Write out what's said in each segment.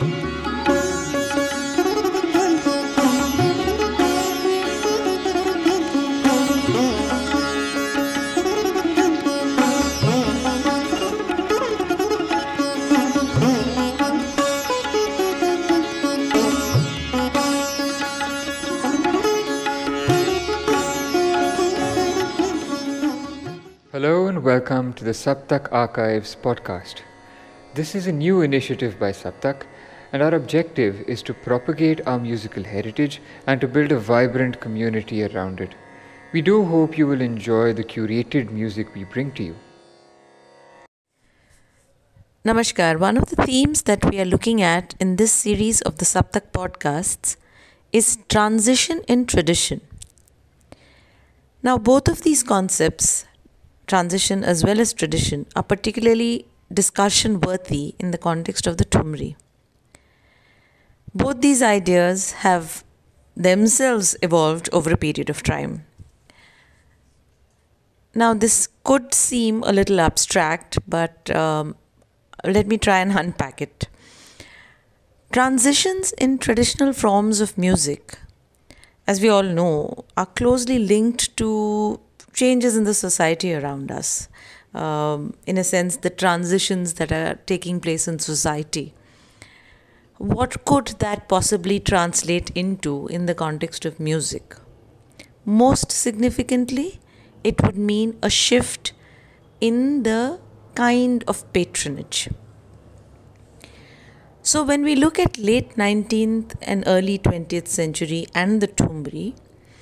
Hello and welcome to the Saptak Archives podcast. This is a new initiative by Saptak, and our objective is to propagate our musical heritage and to build a vibrant community around it. We do hope you will enjoy the curated music we bring to you. Namaskar. One of the themes that we are looking at in this series of the Saptak podcasts is transition in tradition. Now, both of these concepts, transition as well as tradition, are particularly discussion worthy in the context of the Thumri. Both these ideas have themselves evolved over a period of time. Now, this could seem a little abstract, but let me try and unpack it. Transitions in traditional forms of music, as we all know, are closely linked to changes in the society around us. In a sense, the transitions that are taking place in society. What could that possibly translate into in the context of music? Most significantly, it would mean a shift in the kind of patronage. So when we look at late 19th and early 20th century and the Thumri,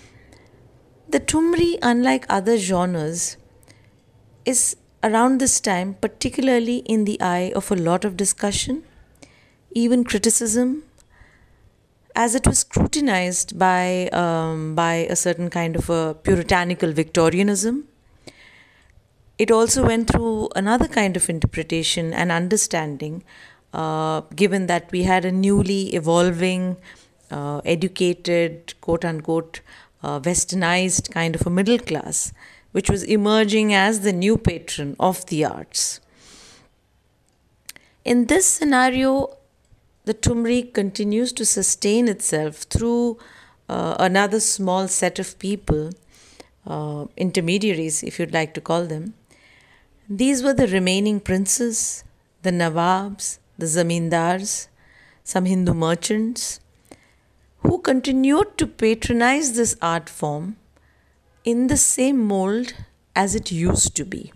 unlike other genres, is around this time particularly in the eye of a lot of discussion, even criticism, as it was scrutinized by a certain kind of a puritanical Victorianism. It also went through another kind of interpretation and understanding, given that we had a newly evolving, educated, quote-unquote, westernized kind of a middle class, which was emerging as the new patron of the arts. In this scenario, the Thumri continues to sustain itself through another small set of people, intermediaries, if you'd like to call them. These were the remaining princes, the Nawabs, the Zamindars, some Hindu merchants, who continued to patronize this art form in the same mold as it used to be.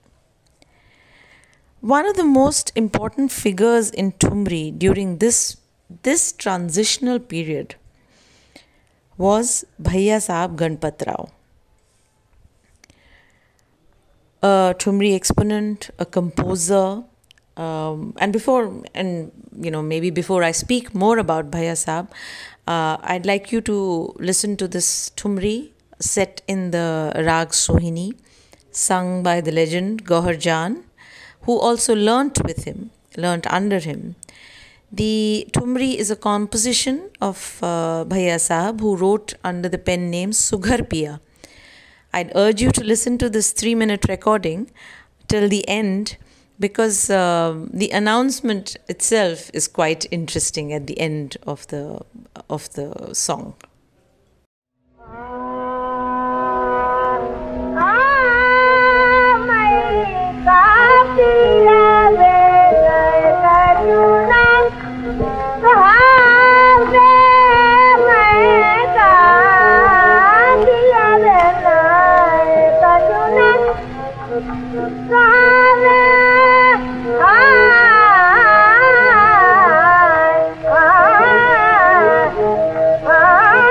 One of the most important figures in Thumri during this transitional period was Bhaiya Sahab Ganpat Rao, a Thumri exponent, a composer. Maybe before I speak more about Bhaiya Sahab, I'd like you to listen to this Thumri set in the Rag Sohini, sung by the legend Gauhar Jan, who also learnt under him. The Thumri is a composition of Bhaiya Sahab, who wrote under the pen name Sughar Piya. I'd urge you to listen to this 3-minute recording till the end, because the announcement itself is quite interesting at the end of the song. Ah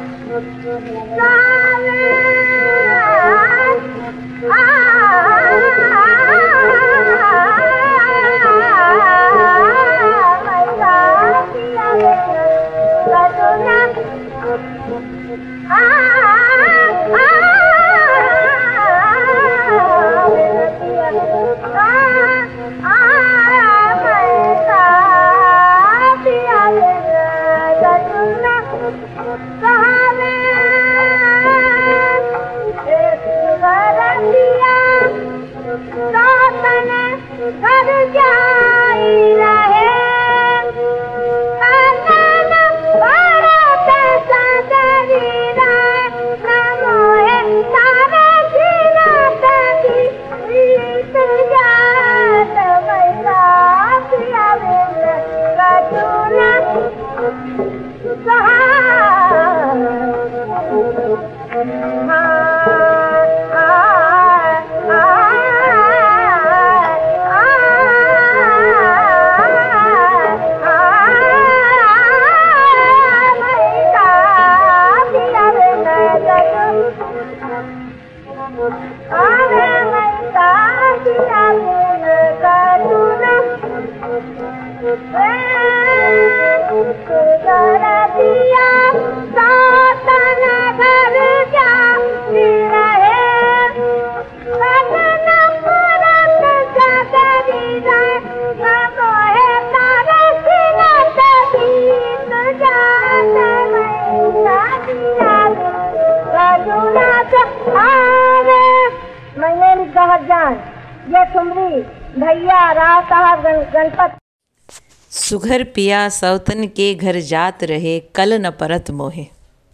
सुघर पिया सौतन के घर जात रहे कल न परत मोहे.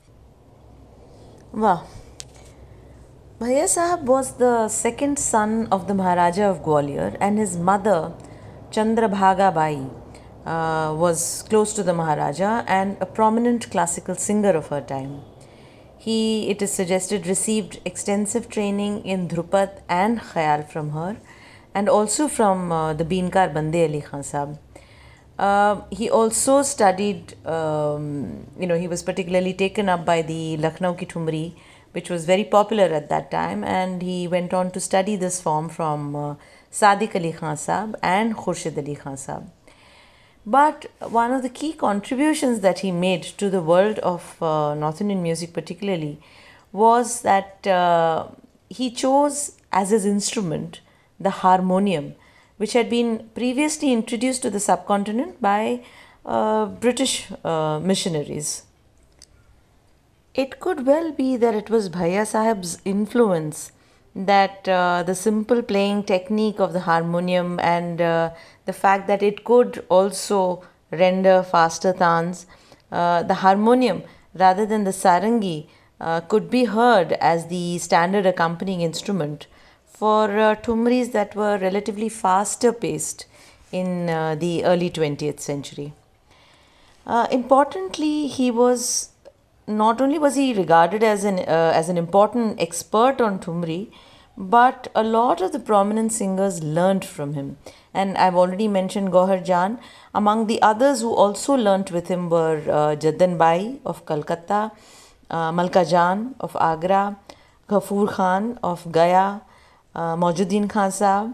Wow. Bhaiya Sahab was the second son of the Maharaja of Gwalior, and his mother Chandrabhaga Bai was close to the Maharaja and a prominent classical singer of her time. He, it is suggested, received extensive training in Dhrupad and Khayal from her, and also from the Beenkar Bande Ali Khan Sahab. He also studied, he was particularly taken up by the Lucknow ki Thumri, which was very popular at that time, and he went on to study this form from Sadiq Ali Khan Sahab and Khurshid Ali Khan Sahab. But one of the key contributions that he made to the world of North Indian music particularly was that he chose as his instrument the harmonium, which had been previously introduced to the subcontinent by British missionaries. It could well be that it was Bhaiya Sahib's influence that the simple playing technique of the harmonium and the fact that it could also render faster tans, the harmonium rather than the sarangi could be heard as the standard accompanying instrument for thumris that were relatively faster paced in the early 20th century. Importantly, he was not only was he regarded as an important expert on thumri, but a lot of the prominent singers learnt from him. And I've already mentioned Gohar Jan. Among the others who also learnt with him were Jaddan Bai of Calcutta, Malka Jan of Agra, Ghafoor Khan of Gaya, Maujuddin Khan Sahab,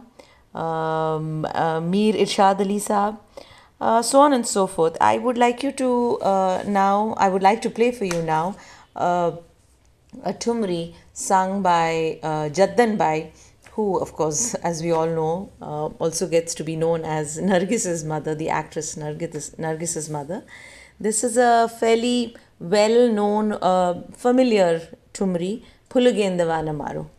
Mir Irshad Ali Sahab, so on and so forth. I would like you to I would like to play for you now a thumri sung by Jaddan Bai, who, of course, as we all know, also gets to be known as Nargis's mother, the actress Nargis's mother. This is a fairly well-known, familiar thumri, Phulugendavana Maro.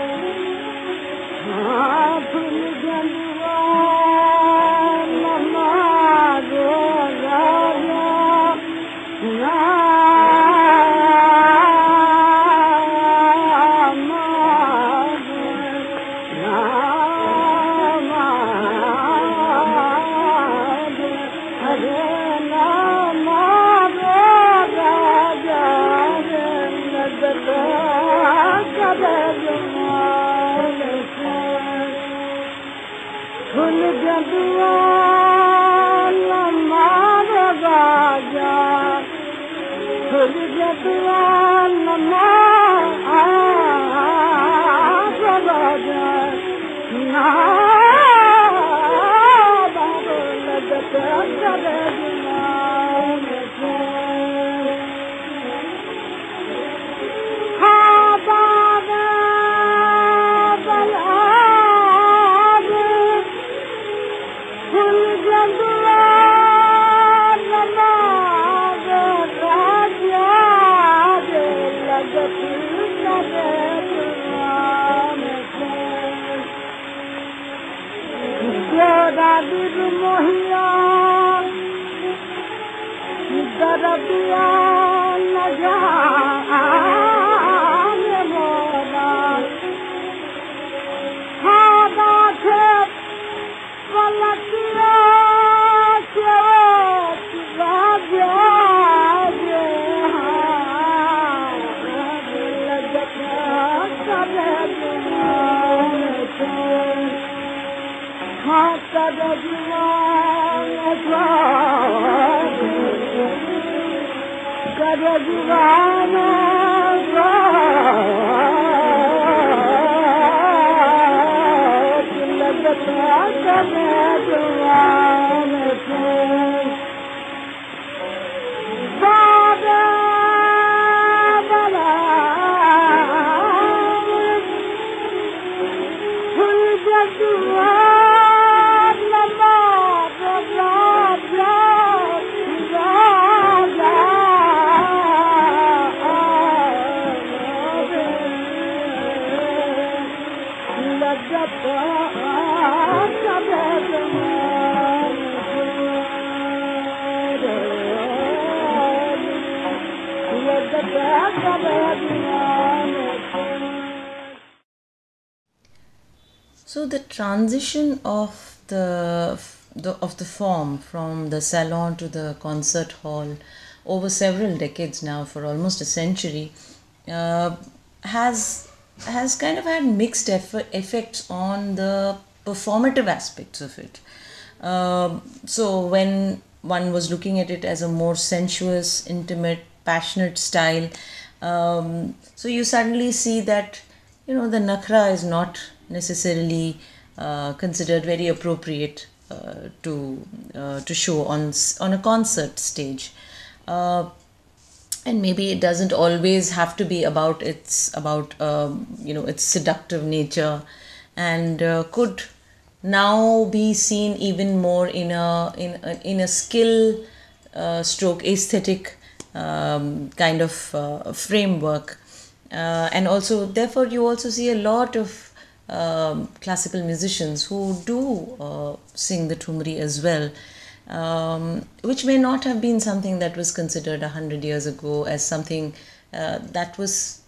Namo So the transition of the form from the salon to the concert hall over several decades now, for almost a century, has kind of had mixed effects on the performative aspects of it. So when one was looking at it as a more sensuous, intimate, passionate style, so you suddenly see that the nakhra is not necessarily considered very appropriate to show on a concert stage, and maybe it doesn't always have to be about its seductive nature, and could now be seen even more in a skill stroke aesthetic kind of framework. And also, therefore, you also see a lot of classical musicians who do sing the thumri as well, which may not have been something that was considered 100 years ago as something that was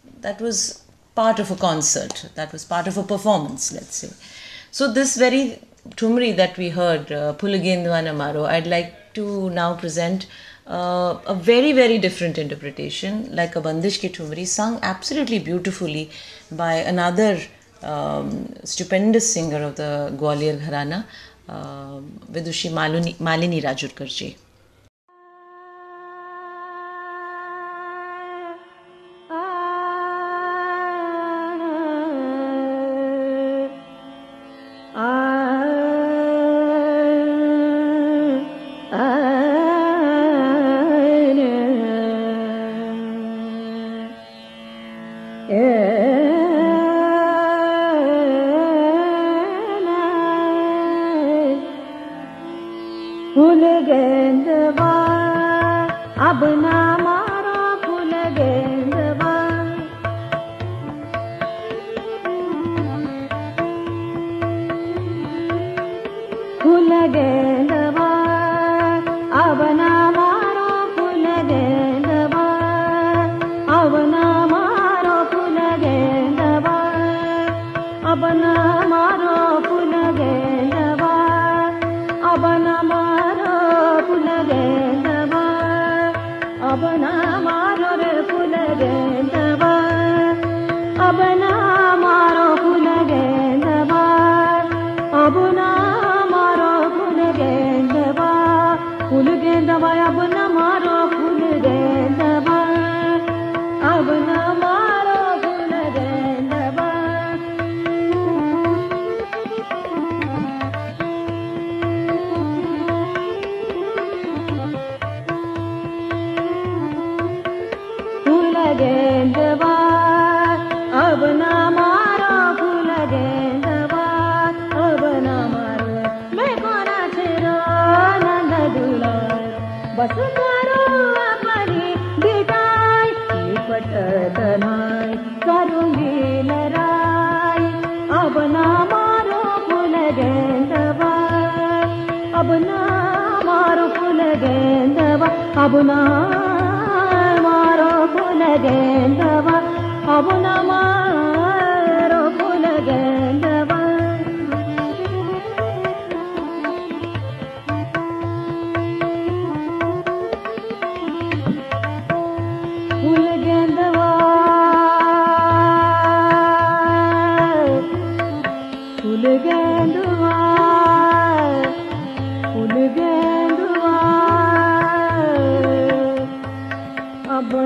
part of a concert, that was part of a performance, let's say. So this very thumri that we heard, Phulagendwana Maro, I'd like to now present a very, very different interpretation, like a Bandish ki thumri, sung absolutely beautifully by another stupendous singer of the Gwalior Gharana, Vidushi Malini Rajurkar ji. अब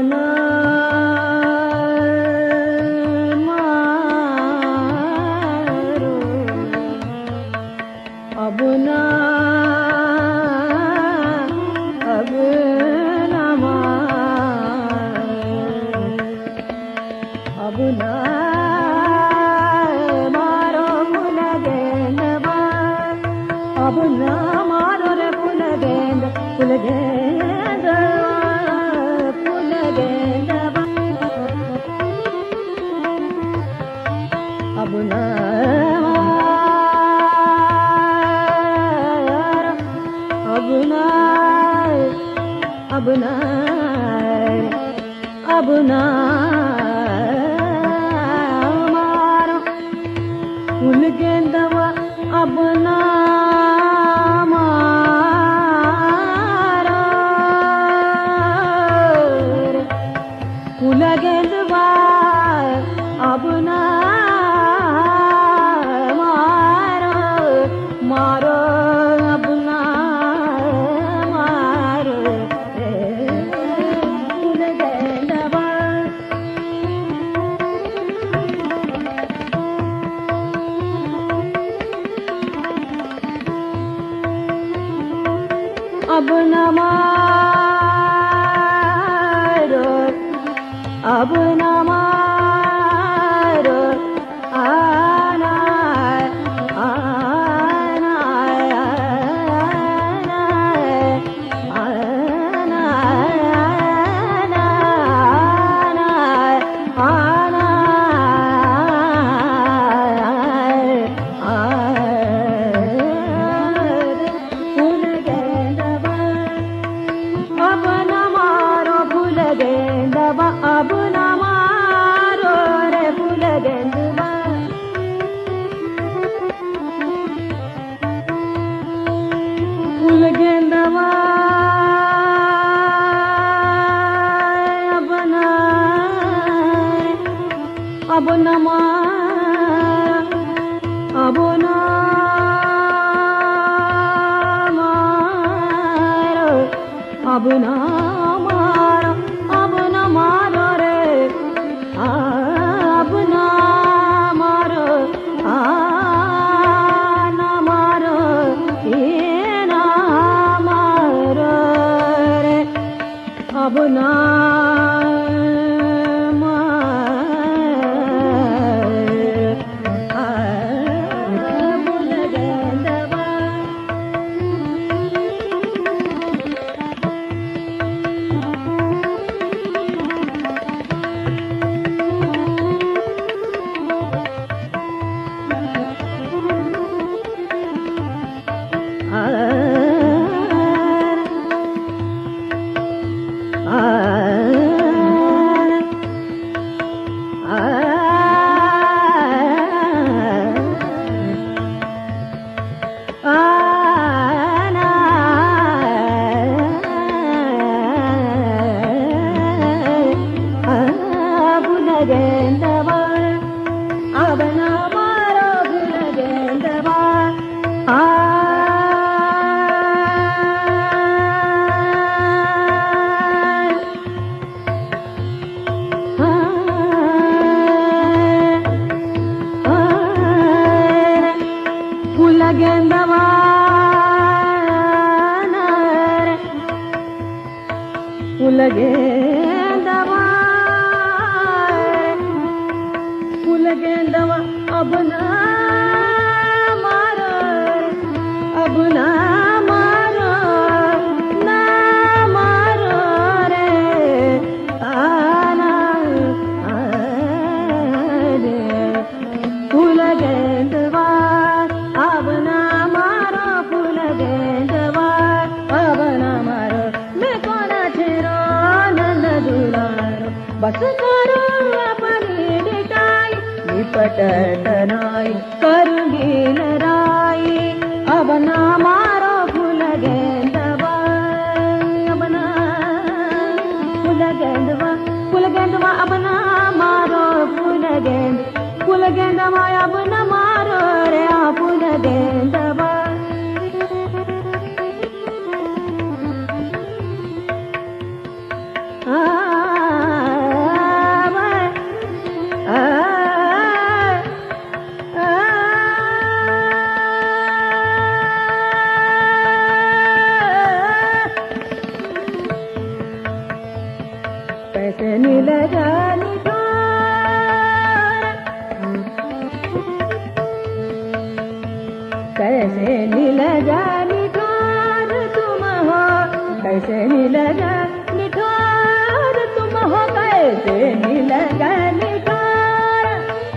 कैसे मिलेगा निठार तुम हो कैसे मिलेगा निठार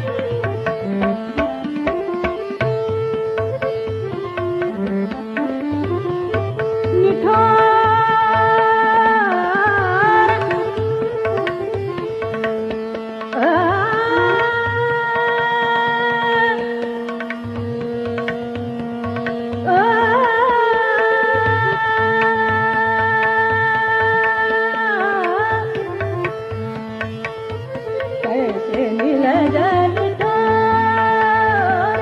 निठार कैसे मिलेगा निठार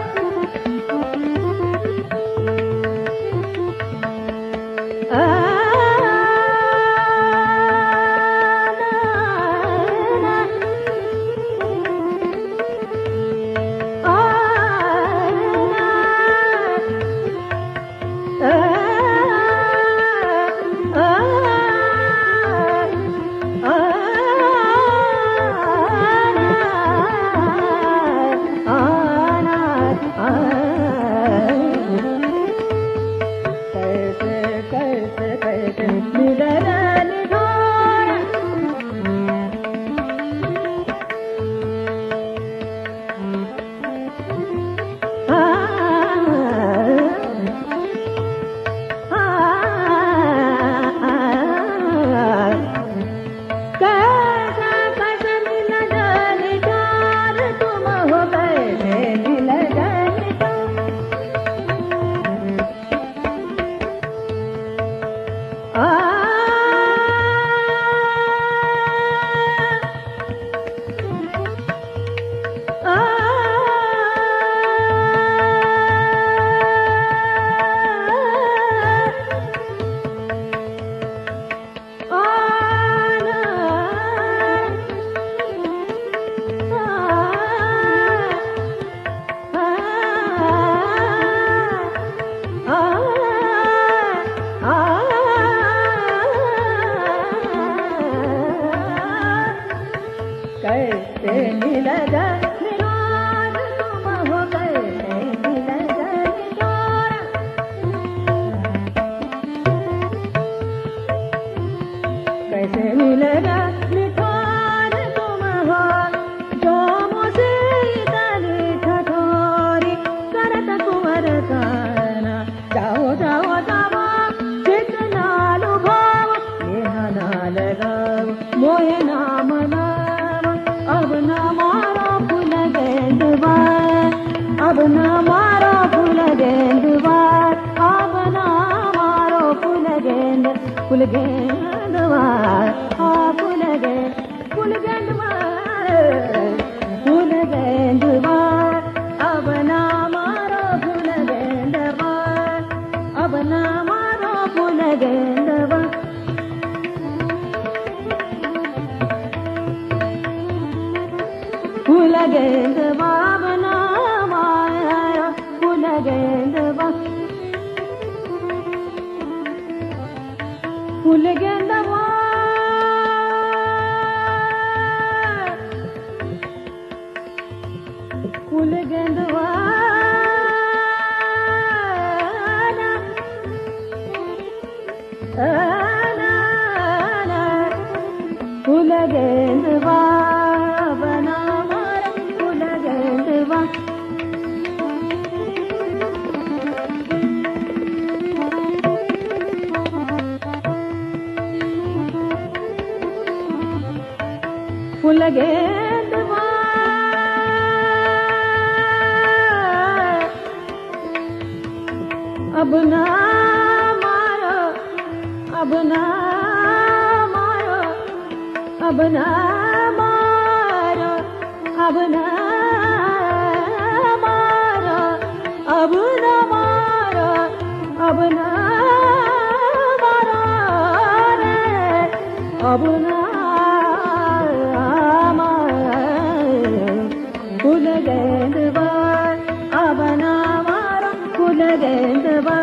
कैसे मिलेगा निठार कैसे मिलेगा निठार तुम हो कैसे मिलेगा कैसे मिलेगा निठार तुम हो कैसे मिलेगा निठार कैसे मिलेगा निठार तुम हो जो मुझे इतनी ठठोरी करत कुंवर गाना जाओ जाओ जाओ जितना लुभाओ यह ना लगाओ मोहे नाम अब न मारो फूल गेंदवार अब न मारो फूल गेंदवार अब न मारो फूल गेंदवार फूल गेंदवार फूल गेंदवार अब न मारो फूल गेंदवार अब न मारो फूल गेंदवार फूल गेंदवा बना माया फूल गेंदवा फूल गेंदवा फूल गेंदवा फूल गेंदवा बना फूल गेंदवा फूल गेंदवा अब ना मारो अब ना मारो अब ना मारो अब ना मारो अब ना मारो अब ना मारो रे अब ना फूल गेंदवा अब ना मारो फूल गेंदवा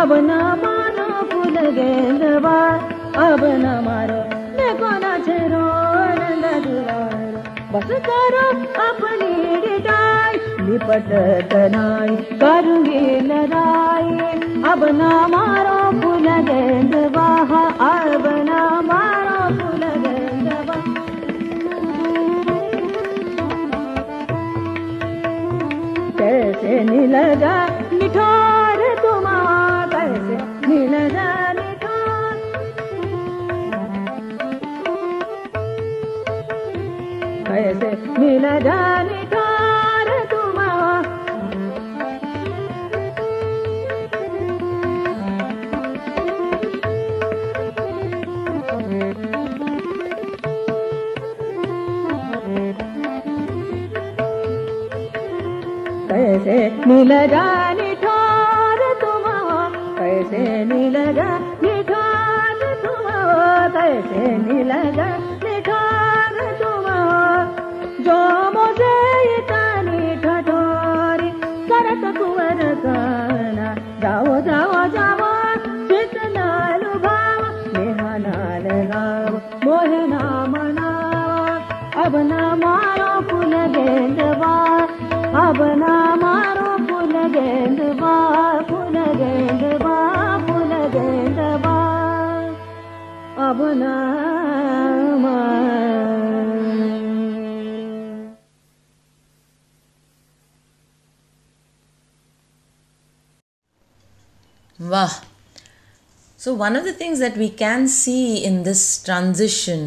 अब न मानो फूल गेंदवा अब न मारो देखो न छेरो नंद दुलारो बस करो अपनी डिटाई लिपट तनाई करूंगी लड़ाई अब न मारो फूल गेंदवा अब न मारो फूल गेंदवा कैसे नीलगा निठार तुम्हारा कैसे नीलगा निठार कैसे नीलगा निठार तुम्हारा कैसे नीलगा निठार तुम्हारा कैसे नीलगा निठार तुम्हारा कैसे नीलगा निठार तुम्हारा जो मुझे इतनी ठठोरी करत कुंवर गाना जाओ जाओ जाओ चित नाल भाव नेहा नाल गाव मोहे ना मनावा अब ना मारो फूल गेंदवा अब ना मारो फूल गेंदवा फूल गेंदवा फूल गेंदवा अब ना Wow. So one of the things that we can see in this transition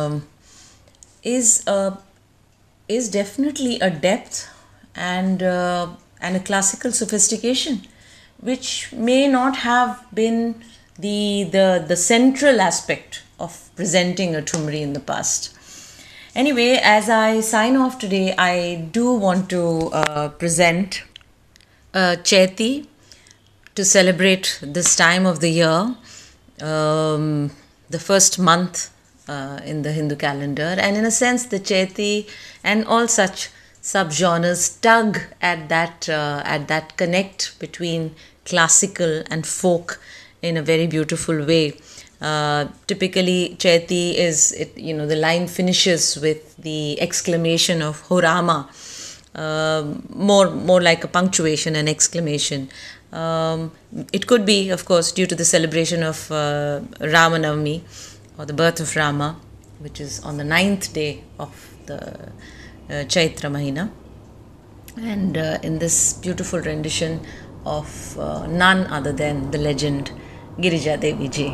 is definitely a depth and a classical sophistication, which may not have been the central aspect of presenting a Thumri in the past. Anyway, as I sign off today, I do want to present Chaiti to celebrate this time of the year, the first month in the Hindu calendar, and in a sense the Chaiti and all such subgenres tug at that connect between classical and folk in a very beautiful way. Typically Chaiti is the line finishes with the exclamation of Ho Rama, more like a punctuation, an exclamation. It could be, of course, due to the celebration of Ramanavami, or the birth of Rama, which is on the 9th day of the Chaitra Mahina. And in this beautiful rendition of none other than the legend Girija Devi ji.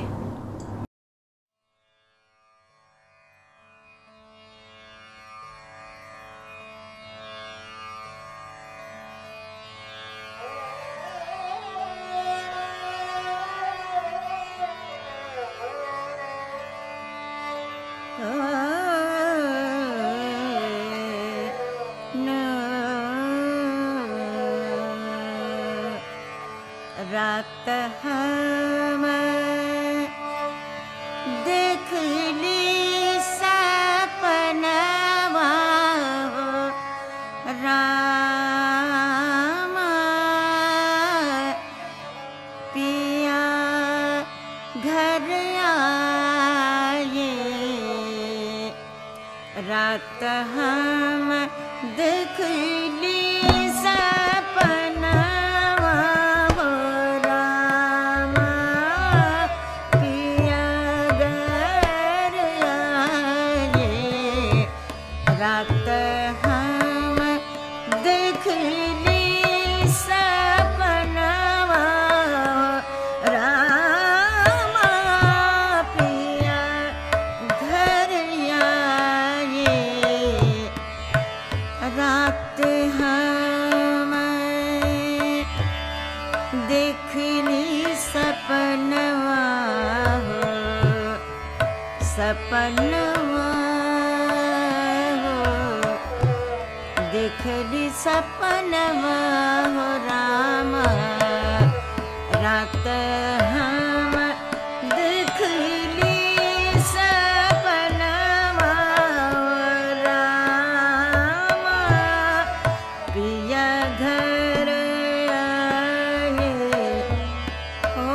रात हम देख ली सपनवा राम पिया घर आए रात हम देख ली सपनवा राम पिया घर आए रात हम देख ली सपनवा राम पिया घर आए रात हम देख ली सपनवा सपनवा देख ली सपनवा राम रात हम देख ली सपनवा राम पिया घर आए ओ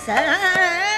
सा